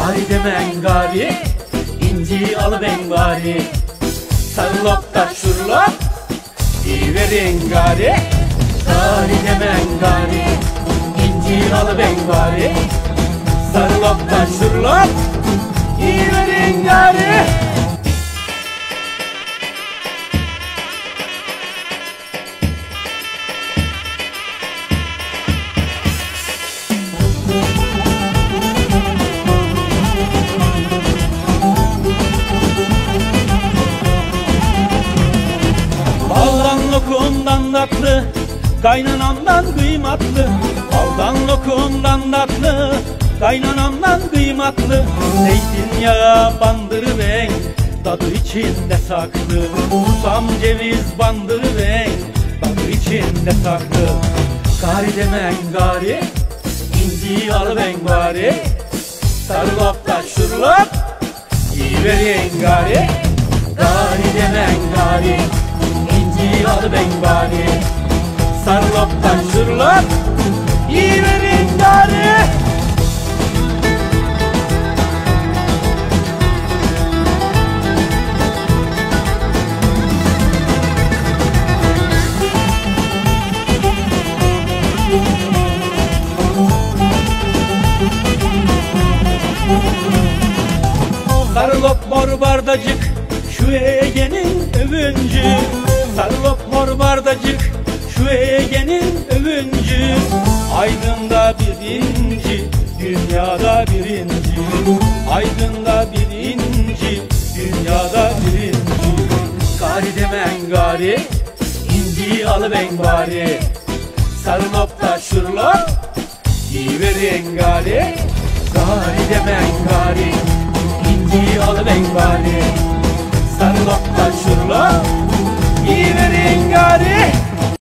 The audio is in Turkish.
Gari demen gari, inci alıven gari. Sarılop da şurulop, yiyiverin gari. Gari demen gari, inci alıven gari. Sarılop da şurulop, yiyiverin gari. Lokumdan tatlı, kaynanamdan kıymatlı. Baldan lokumdan tatlı, kaynanamdan kıymatlı. Zeytinyağı bandırıven, tadı içinde saklı. Susam ceviz bandırıven, tadı içinde saklı. Gari demen gari, inci alıven gari. Sarılop da şurulop, yiyiverin gari. Gari demen gari, inci alıven gari. Sarılop da şurulop, yiyiverin gari. Sarılop mor bardacık, şu Ege'nin övüncü. Sarılop mor bardacık, şu Ege'nin övüncü. Aydın'da birinci, dünyada birinci. Aydın'da birinci, dünyada birinci. Gari demen gari, inci alıven gari. Sarılop da şurulop, yiyiverin gari. Gari demen